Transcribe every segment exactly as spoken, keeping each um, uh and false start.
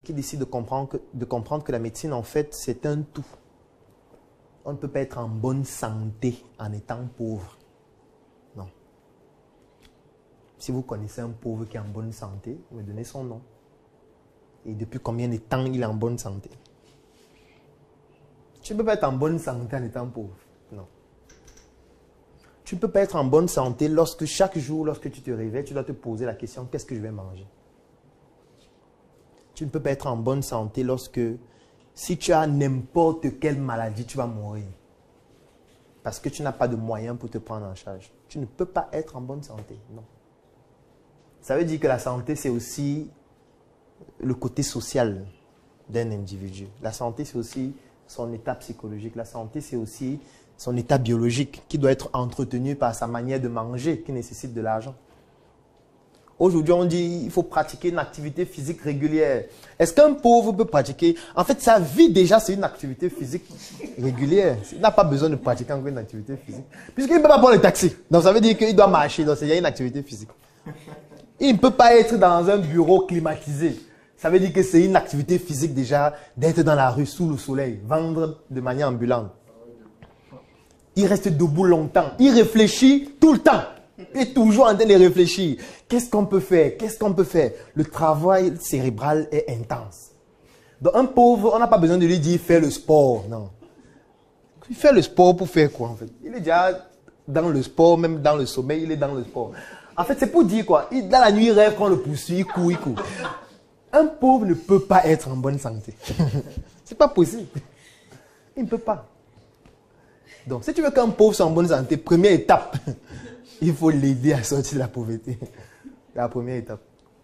qui décide de comprendre, que, de comprendre que la médecine, en fait, c'est un tout. On ne peut pas être en bonne santé en étant pauvre. Non. Si vous connaissez un pauvre qui est en bonne santé, vous me donnez son nom. Et depuis combien de temps il est en bonne santé? Tu ne peux pas être en bonne santé en étant pauvre. Non. Tu ne peux pas être en bonne santé lorsque chaque jour, lorsque tu te réveilles, tu dois te poser la question, qu'est-ce que je vais manger? Tu ne peux pas être en bonne santé lorsque, si tu as n'importe quelle maladie, tu vas mourir. Parce que tu n'as pas de moyens pour te prendre en charge. Tu ne peux pas être en bonne santé, non. Ça veut dire que la santé, c'est aussi le côté social d'un individu. La santé, c'est aussi son état psychologique. La santé, c'est aussi son état biologique qui doit être entretenu par sa manière de manger qui nécessite de l'argent. Aujourd'hui, on dit qu'il faut pratiquer une activité physique régulière. Est-ce qu'un pauvre peut pratiquer? En fait, sa vie déjà, c'est une activité physique régulière. Il n'a pas besoin de pratiquer encore une activité physique. Puisqu'il ne peut pas prendre le taxi. Donc, ça veut dire qu'il doit marcher. Donc, c'est déjà une activité physique. Il ne peut pas être dans un bureau climatisé. Ça veut dire que c'est une activité physique déjà d'être dans la rue sous le soleil, vendre de manière ambulante. Il reste debout longtemps. Il réfléchit tout le temps. Il est toujours en train de réfléchir. Qu'est-ce qu'on peut faire? Qu'est-ce qu'on peut faire? Le travail cérébral est intense. Donc un pauvre, on n'a pas besoin de lui dire fais le sport. Non. Il fait le sport pour faire quoi en fait? Il est déjà dans le sport, même dans le sommeil, il est dans le sport. En fait, c'est pour dire quoi? Il, dans la nuit, il rêve qu'on le poursuit, il court, il court. Un pauvre ne peut pas être en bonne santé. C'est pas possible. Il ne peut pas. Donc, si tu veux qu'un pauvre soit en bonne santé, première étape, il faut l'aider à sortir de la pauvreté. La première étape.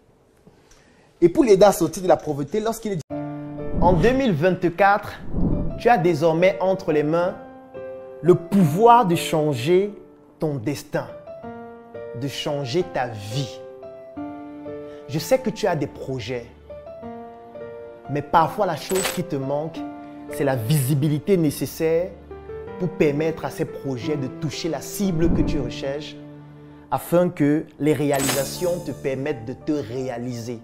Et pour l'aider à sortir de la pauvreté, lorsqu'il est... En deux mille vingt-quatre, tu as désormais entre les mains le pouvoir de changer ton destin, de changer ta vie. Je sais que tu as des projets, mais parfois la chose qui te manque, c'est la visibilité nécessaire pour permettre à ces projets de toucher la cible que tu recherches afin que les réalisations te permettent de te réaliser.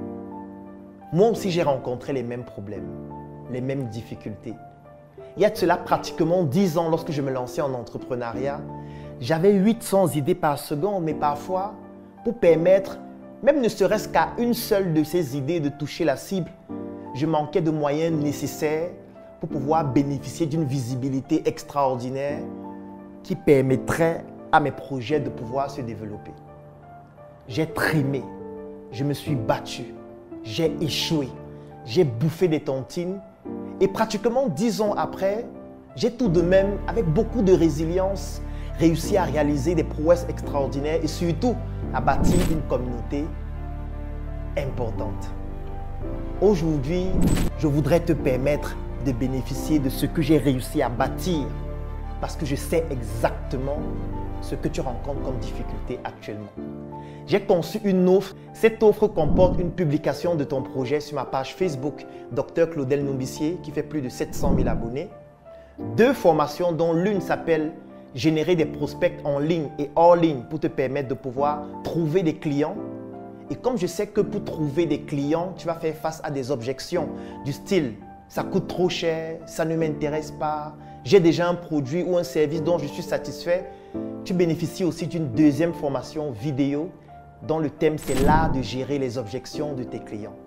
Moi aussi, j'ai rencontré les mêmes problèmes, les mêmes difficultés. Il y a de cela pratiquement dix ans, lorsque je me lançais en entrepreneuriat, j'avais huit cents idées par seconde, mais parfois, pour permettre, même ne serait-ce qu'à une seule de ces idées de toucher la cible, je manquais de moyens nécessaires pour pouvoir bénéficier d'une visibilité extraordinaire qui permettrait à mes projets de pouvoir se développer. J'ai trimé, je me suis battu, j'ai échoué, j'ai bouffé des tontines et pratiquement dix ans après, j'ai tout de même, avec beaucoup de résilience, réussi à réaliser des prouesses extraordinaires et surtout à bâtir une communauté importante. Aujourd'hui, je voudrais te permettre de bénéficier de ce que j'ai réussi à bâtir parce que je sais exactement ce que tu rencontres comme difficulté actuellement. J'ai conçu une offre. Cette offre comporte une publication de ton projet sur ma page Facebook Docteur Claudel Nombissier qui fait plus de sept cent mille abonnés. Deux formations dont l'une s'appelle Générer des prospects en ligne et hors ligne pour te permettre de pouvoir trouver des clients. Et comme je sais que pour trouver des clients, tu vas faire face à des objections du style « ça coûte trop cher, ça ne m'intéresse pas, j'ai déjà un produit ou un service dont je suis satisfait », tu bénéficies aussi d'une deuxième formation vidéo dont le thème c'est l'art de gérer les objections de tes clients.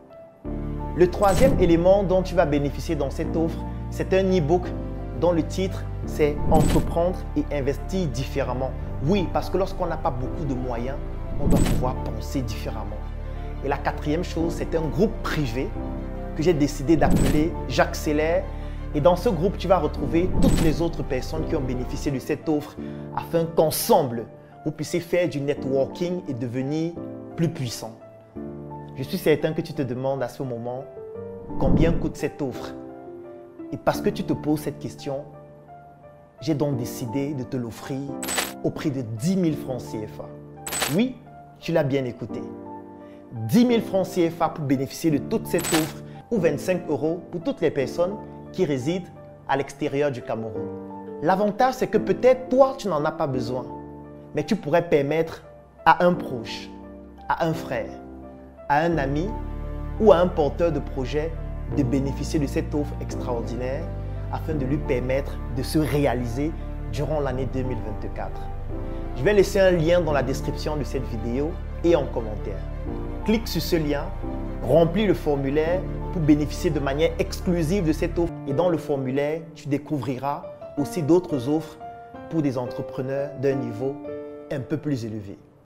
Le troisième élément dont tu vas bénéficier dans cette offre, c'est un e-book dont le titre c'est « Entreprendre et investir différemment ». Oui, parce que lorsqu'on n'a pas beaucoup de moyens, on doit pouvoir penser différemment. Et la quatrième chose, c'est un groupe privé que j'ai décidé d'appeler « J'accélère ». Et dans ce groupe, tu vas retrouver toutes les autres personnes qui ont bénéficié de cette offre afin qu'ensemble, vous puissiez faire du networking et devenir plus puissant. Je suis certain que tu te demandes à ce moment combien coûte cette offre. Et parce que tu te poses cette question, j'ai donc décidé de te l'offrir au prix de dix mille francs C F A. Oui, tu l'as bien écouté. dix mille francs C F A pour bénéficier de toute cette offre ou vingt-cinq euros pour toutes les personnes qui résident à l'extérieur du Cameroun. L'avantage, c'est que peut-être toi, tu n'en as pas besoin, mais tu pourrais permettre à un proche, à un frère, à un ami ou à un porteur de projet de bénéficier de cette offre extraordinaire afin de lui permettre de se réaliser durant l'année deux mille vingt-quatre. Je vais laisser un lien dans la description de cette vidéo et en commentaire. Clique sur ce lien, remplis le formulaire pour bénéficier de manière exclusive de cette offre. Et dans le formulaire, tu découvriras aussi d'autres offres pour des entrepreneurs d'un niveau un peu plus élevé.